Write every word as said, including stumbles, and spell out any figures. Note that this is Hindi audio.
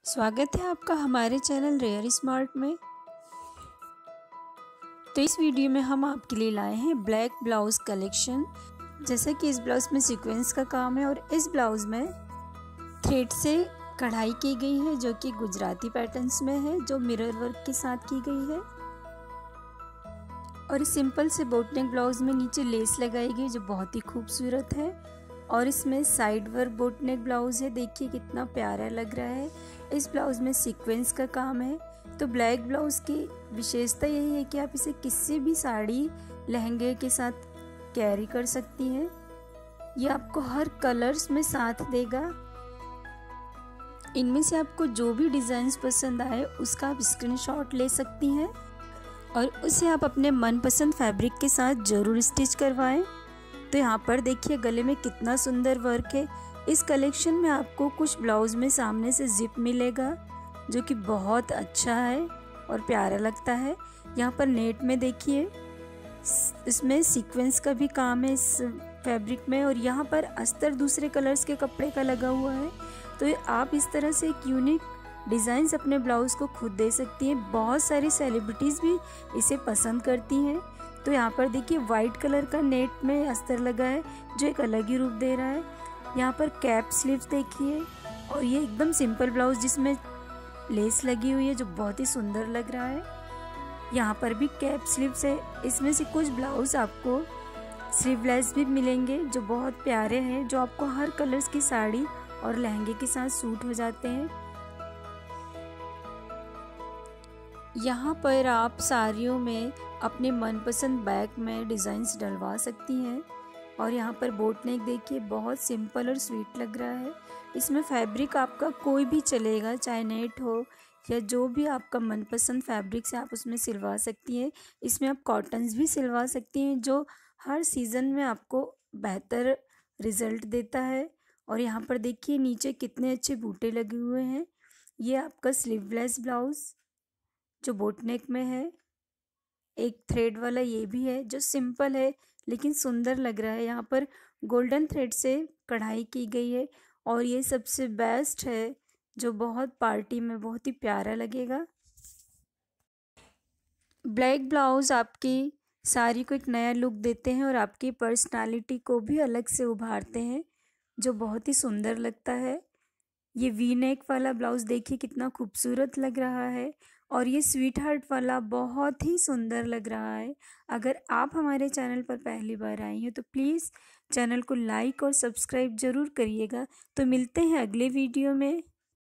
स्वागत है आपका हमारे चैनल रेयर स्मार्ट में। तो इस वीडियो में हम आपके लिए लाए हैं ब्लैक ब्लाउज़ कलेक्शन। जैसा कि इस ब्लाउज़ में सीक्वेंस का काम है और इस ब्लाउज़ में थ्रेड से कढ़ाई की गई है जो कि गुजराती पैटर्न्स में है, जो मिरर वर्क के साथ की गई है। और इस सिंपल से बोट नेक ब्लाउज़ में नीचे लेस लगाई गई जो बहुत ही खूबसूरत है। और इसमें side work boat neck blouse है, देखिए कितना प्यारा लग रहा है। इस ब्लाउज़ में सीक्वेंस का काम है। तो ब्लैक ब्लाउज़ की विशेषता यही है कि आप इसे किसी भी साड़ी लहंगे के साथ कैरी कर सकती हैं। ये आपको हर कलर्स में साथ देगा। इनमें से आपको जो भी डिज़ाइंस पसंद आए उसका आप स्क्रीनशॉट ले सकती हैं और उसे आप अपने मनपसंद फैब्रिक के साथ ज़रूर स्टिच करवाएं। तो यहाँ पर देखिए गले में कितना सुंदर वर्क है। इस कलेक्शन में आपको कुछ ब्लाउज़ में सामने से जिप मिलेगा जो कि बहुत अच्छा है और प्यारा लगता है। यहाँ पर नेट में देखिए इसमें सीक्वेंस का भी काम है इस फैब्रिक में, और यहाँ पर अस्तर दूसरे कलर्स के कपड़े का लगा हुआ है। तो आप इस तरह से एक यूनिक डिज़ाइंस अपने ब्लाउज़ को खुद दे सकती हैं। बहुत सारी सेलिब्रिटीज़ भी इसे पसंद करती हैं। तो यहाँ पर देखिए वाइट कलर का नेट में अस्तर लगा है जो एक अलग ही रूप दे रहा है। यहाँ पर कैप स्लीव्स देखिए, और ये एकदम सिंपल ब्लाउज़ जिसमें लेस लगी हुई है जो बहुत ही सुंदर लग रहा है। यहाँ पर भी कैप स्लीव्स है। इसमें से कुछ ब्लाउज़ आपको स्लीवलेस भी मिलेंगे जो बहुत प्यारे हैं, जो आपको हर कलर्स की साड़ी और लहंगे के साथ सूट हो जाते हैं। यहाँ पर आप साड़ियों में अपने मनपसंद बैक में डिज़ाइंस डलवा सकती हैं। और यहाँ पर बोट नेक देखिए बहुत सिंपल और स्वीट लग रहा है। इसमें फैब्रिक आपका कोई भी चलेगा, चाहे नेट हो या जो भी आपका मनपसंद फैब्रिक से आप उसमें सिलवा सकती हैं। इसमें आप कॉटन्स भी सिलवा सकती हैं जो हर सीज़न में आपको बेहतर रिज़ल्ट देता है। और यहाँ पर देखिए नीचे कितने अच्छे बूटे लगे हुए हैं। ये आपका स्लीवलेस ब्लाउज़ जो बोट नेक में है, एक थ्रेड वाला ये भी है जो सिंपल है लेकिन सुंदर लग रहा है। यहाँ पर गोल्डन थ्रेड से कढ़ाई की गई है और ये सबसे बेस्ट है जो बहुत पार्टी में बहुत ही प्यारा लगेगा। ब्लैक ब्लाउज़ आपकी साड़ी को एक नया लुक देते हैं और आपकी पर्सनालिटी को भी अलग से उभारते हैं जो बहुत ही सुंदर लगता है। ये वी नेक वाला ब्लाउज़ देखिए कितना खूबसूरत लग रहा है और ये स्वीट हार्ट वाला बहुत ही सुंदर लग रहा है। अगर आप हमारे चैनल पर पहली बार आई हैं तो प्लीज़ चैनल को लाइक और सब्सक्राइब ज़रूर करिएगा। तो मिलते हैं अगले वीडियो में।